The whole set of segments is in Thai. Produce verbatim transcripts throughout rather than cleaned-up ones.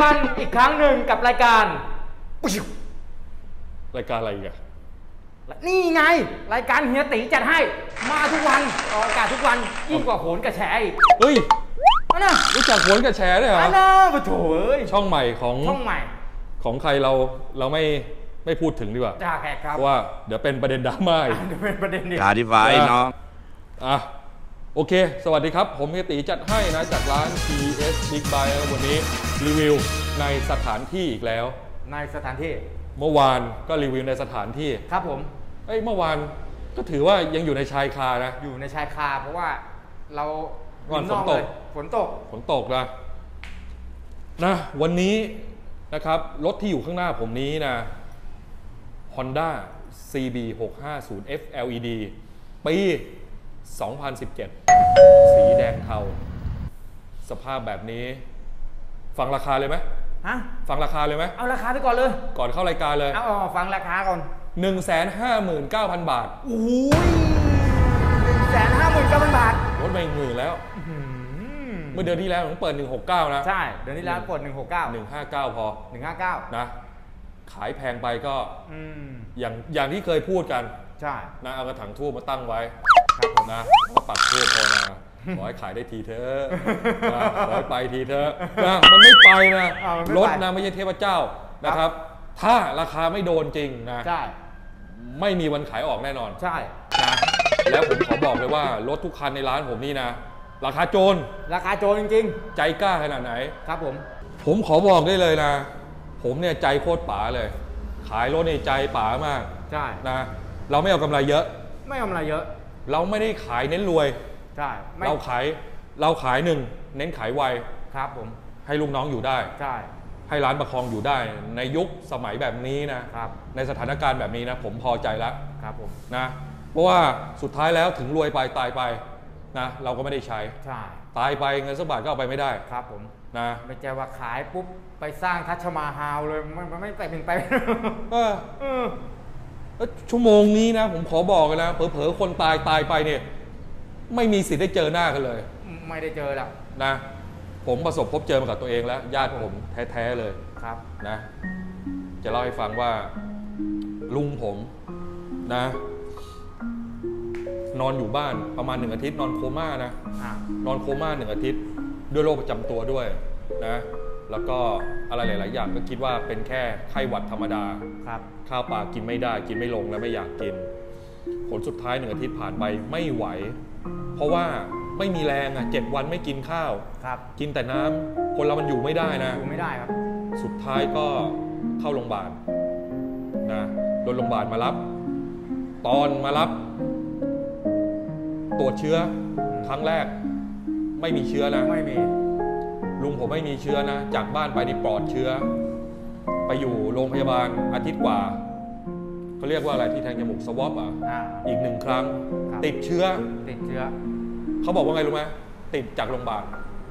กันอีกครั้งหนึ่งกับรายการรายการอะไรกันนี่ไงรายการเฮียตีจัดให้มาทุกวันออกอากาศทุกวันยิ่งกว่าโหนกระแชอีกเฮ้ยนะรู้จักโหนกระแชด้วยเหรอนะปะโถเอ้ยช่องใหม่ของช่องใหม่ของใครเราเราไม่ไม่พูดถึงดีกว่าจ้าแขกครับเพราะว่าเดี๋ยวเป็นประเด็นดราม่าเดี๋ยวเป็นประเด็นอธิบายน้องอ่ะโอเคสวัสดีครับผมเฮียตีจัดให้นะจากร้าน ที เอส Big Buy วันนี้รีวิวในสถานที่อีกแล้วในสถานที่เมื่อวานก็รีวิวในสถานที่ครับผมเอ้ยเมื่อวานก็ถือว่ายังอยู่ในชายคานะอยู่ในชายคาเพราะว่าเราวันฝนตกฝนตกฝนตกนะนะวันนี้นะครับรถที่อยู่ข้างหน้าผมนี้นะ Honda ซี บี หกห้าศูนย์ เอฟ แอล อี ดี ปีสองพันสิบเจ็ดสีแดงเทาสภาพแบบนี้ฟังราคาเลยไหมฮะฟังราคาเลยไหมเอาราคาไปก่อนเลยก่อนเข้ารายการเลยเอาอ๋อฟังราคาก่อนหนึ่งแสนห้าหมื่นเก้าพัน บาทโอ้ย หนึ่งแสนห้าหมื่นเก้าพัน บาทลดไปหมื่นแล้วเมื่อเดือนที่แล้วผมเปิดหนึ่งหกเก้านะใช่เดือนที่แล้วเปิดหนึ่งหกเก้าหนึ่งห้าเก้าพอหนึ่งห้าเก้านะขายแพงไปก็อย่างอย่างที่เคยพูดกันใช่นะเอากระถางทูบมาตั้งไว้ครับผมนะปักทูบพอนะขอให้ขายได้ทีเถอะขอให้ไปทีเถอะนะมันไม่ไปนะรถนะไม่ใช่เทพเจ้านะครับถ้าราคาไม่โดนจริงนะใช่ไม่มีวันขายออกแน่นอนใช่นะแล้วผมขอบอกเลยว่ารถทุกคันในร้านผมนี่นะราคาโจรราคาโจรจริงๆใจกล้าขนาดไหนครับผมผมขอบอกได้เลยนะผมเนี่ยใจโคตรป๋าเลยขายรถในใจป๋ามากใช่นะเราไม่เอากำไรเยอะไม่เอากำไรเยอะเราไม่ได้ขายเน้นรวยใช่เราขายเราขายหนึ่งเน้นขายไวครับผมให้ลูกน้องอยู่ได้ใช่ให้ร้านประคองอยู่ได้ในยุคสมัยแบบนี้นะครับในสถานการณ์แบบนี้นะผมพอใจแล้วครับผมนะเพราะว่าสุดท้ายแล้วถึงรวยไปตายไปนะเราก็ไม่ได้ใช้ใช่ตายไปเงินสักบาทก็เอาไปไม่ได้ครับผมนะไม่ใช่ว่าขายปุ๊บไปสร้างทัชมาฮาลเลยมันไม่ไปเป็นไปเออเออชั่วโมงนี้นะผมขอบอกเลยนะเผลอๆคนตายตายไปเนี่ยไม่มีสิทธิ์ได้เจอหน้ากันเลยไม่ได้เจอแล้วนะผมประสบพบเจอมากับตัวเองแล้วญาติผมแท้ๆเลยครับนะจะเล่าให้ฟังว่าลุงผมนะนอนอยู่บ้านประมาณหนึ่งอาทิตย์นอนโคม่านะนอนโคม่าหนึ่งอาทิตย์ด้วยโรคประจำตัวด้วยนะแล้วก็อะไรหลายๆอย่างก็คิดว่าเป็นแค่ไข้หวัดธรรมดาครับข้าวปลากินไม่ได้กินไม่ลงและไม่อยากกินผลสุดท้ายหนึ่งอาทิตย์ผ่านไปไม่ไหวเพราะว่าไม่มีแรงอ่ะเจ็ดวันไม่กินข้าวกินแต่น้ำคนเรามันอยู่ไม่ได้นะอยู่ไม่ได้ครับสุดท้ายก็เข้าโรงพยาบาลนะโดนโรงพยาบาลมารับตอนมารับตรวจเชื้อครั้งแรกไม่มีเชื้อนะไม่มีลุงผมไม่มีเชื้อนะจากบ้านไปนี่ปลอดเชื้อไปอยู่โรงพยาบาลอาทิตย์กว่าเขาเรียกว่าอะไรที่แทงจมูกสวอปอ่ะอีกหนึ่งครั้งติดเชื้อติดเชื้อเขาบอกว่าไงรู้ไหมติดจากโรงพยาบาล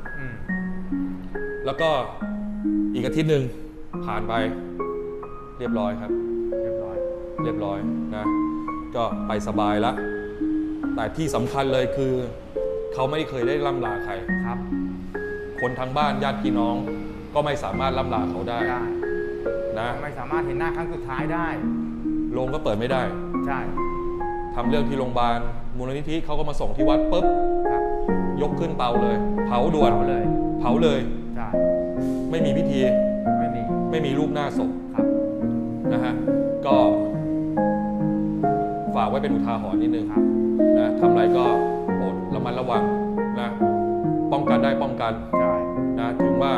แล้วก็อีกอาทิตย์หนึ่งผ่านไปเรียบร้อยครับเรียบร้อยเรียบร้อยนะก็ไปสบายแล้วแต่ที่สำคัญเลยคือเขาไม่เคยได้ล่ำลาใครครับคนทางบ้านญาติพี่น้องก็ไม่สามารถล่ำลาเขาได้นะไม่สามารถเห็นหน้าครั้งสุดท้ายได้โรงก็เปิดไม่ได้ใช่ทำเรื่องที่โรงพยาบาลมูลนิธิเขาก็มาส่งที่วัดปุ๊บยกขึ้นเตาเลยเผาด่วนเลยเผาเลยใช่ไม่มีพิธีไม่มีไม่มีรูปหน้าศพครับนะฮะก็ฝากไว้เป็นอุทาหรณ์นิดนึงครับนะทำอะไรก็โปรดระมัดระวังนะป้องกันได้ป้องกันนะถึงว่า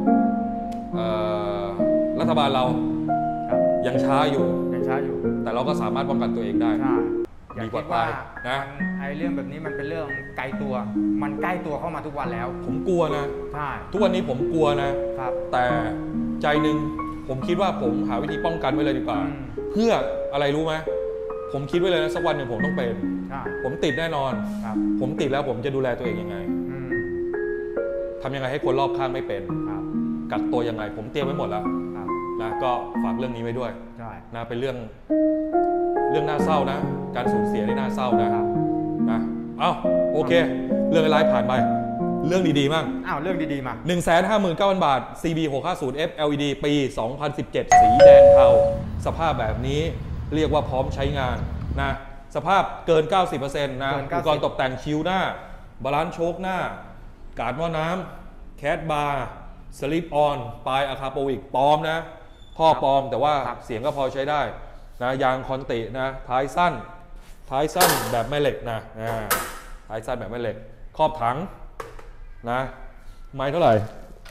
รัฐบาลเรายังช้าอยู่ยังช้าอยู่แต่เราก็สามารถป้องกันตัวเองได้ดีกว่าตายนะไอ้เรื่องแบบนี้มันเป็นเรื่องไกลตัวมันใกล้ตัวเข้ามาทุกวันแล้วผมกลัวนะใช่ทุกวันนี้ผมกลัวนะครับแต่ใจหนึ่งผมคิดว่าผมหาวิธีป้องกันไว้เลยดีกว่าเพื่ออะไรรู้ไหมผมคิดไว้เลยนะสักวันหนึ่งผมต้องเป็นผมติดแน่นอนผมติดแล้วผมจะดูแลตัวเองยังไงทำยังไงให้คนรอบข้างไม่เป็นกักตัวยังไงผมเตรียมไว้หมดแล้วนะก็ฝากเรื่องนี้ไว้ด้วยนะเป็นเรื่องเรื่องน่าเศร้านะการสูญเสียนี่น่าเศร้านะนะเอ้าโอเคเรื่องร้ายผ่านไปเรื่องดีๆมั่งอ้าวเรื่องดีๆมาหนึ่งแสนห้าหมื่นเก้าพัน บาท ซี บี หกห้าศูนย์ เอฟ แอล อี ดี ปี สองพันสิบเจ็ด สีแดงเทาสภาพแบบนี้เรียกว่าพร้อมใช้งานนะสภาพเกิน เก้าสิบเปอร์เซ็นต์ นะอุปกรณ์ตกแต่งคิ้วหน้าบาลานซ์โชคหน้าการหม้อน้ำแคทบาร์สลิปออนปลายอะคาโปวิกปลอมนะท่อปลอมแต่ว่าเสียงก็พอใช้ได้นะยางคอนตินะท้ายสั้นท้ายสั้นแบบแม่เหล็กนะท้ายสั้นแบบแม่เหล็กครอบถังนะไม้เท่าไหร่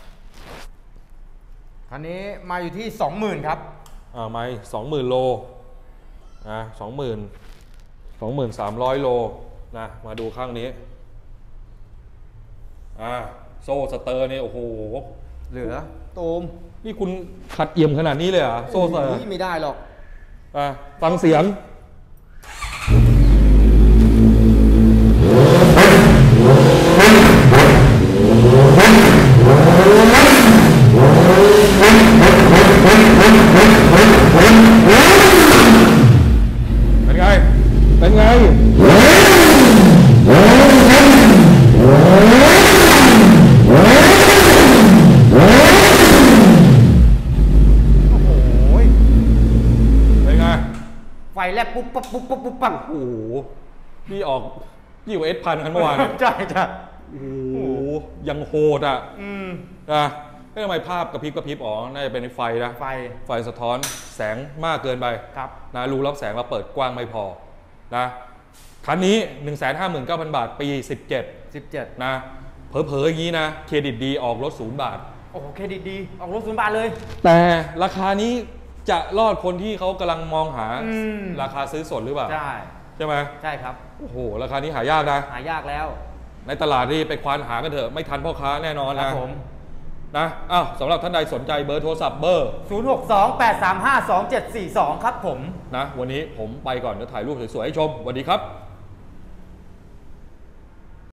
คันนี้มาอยู่ที่ สองหมื่น ครับอ่าไม้สองหมื่นโลนะสองหมื่นสองหมื่นสามร้อยโลนะมาดูข้างนี้อ่าโซ่สเตอร์นี่โอ้โหเหลือตูมนี่คุณขัดเอี่ยมขนาดนี้เลยเหรอโซ่สเตอร์ไม่ได้หรอกอ่ะฟังเสียงเป็นไงเป็นไงไฟแลบปุ๊บปั๊บปุ๊บปั๊บปุ๊บปั๊บโอ้โหนี่ออกนี่อยู่เอสพันคันเมื่อวานใช่ใช่โอ้โหยังโหดอ่ะอืมนะไม่ทำไมภาพกระพริบกระพริบอ๋อน่าจะเป็นไฟนะไฟไฟสะท้อนแสงมากเกินไปครับนะรูรับแสงเราเปิดกว้างไม่พอนะคันนี้ หนึ่งแสนห้าหมื่นเก้าพัน บาทปีสิบเจ็ดสิบเจ็ดนะเผลอๆอย่างนี้นะเครดิตดีออกรถศูนย์บาทโอ้โหเครดิตดีออกรถศูนย์บาทเลยแต่ราคานี้จะรอดคนที่เขากำลังมองหาราคาซื้อสดหรือเปล่าใช่ใช่ไหมใช่ครับโอ้โหราคานี้หายากนะหายากแล้วในตลาดนี่ไปควานหากันเถอะไม่ทันพ่อค้าแน่นอนนะผมนะอ้าวสำหรับท่านใดสนใจเบอร์โทรศัพท์เบอร์ศูนย์ หก สอง แปด สาม ห้า สอง เจ็ด สี่ สองครับผมนะวันนี้ผมไปก่อนจะถ่ายรูปสวยๆให้ชมสวัสดีครับ